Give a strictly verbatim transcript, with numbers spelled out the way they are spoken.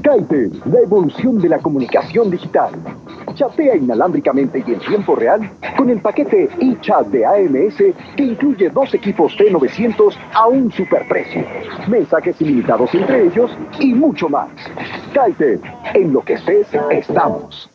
Kaitel, la evolución de la comunicación digital. Chatea inalámbricamente y en tiempo real con el paquete eChat de A M S que incluye dos equipos T novecientos a un superprecio, mensajes ilimitados entre ellos y mucho más. Kaitel, en lo que estés, estamos.